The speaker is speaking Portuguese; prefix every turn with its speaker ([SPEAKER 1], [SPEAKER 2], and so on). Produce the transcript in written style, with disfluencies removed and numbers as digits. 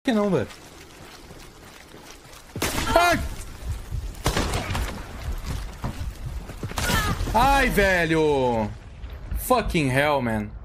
[SPEAKER 1] que não, velho? Ai! Ai, velho! Fucking hell, man.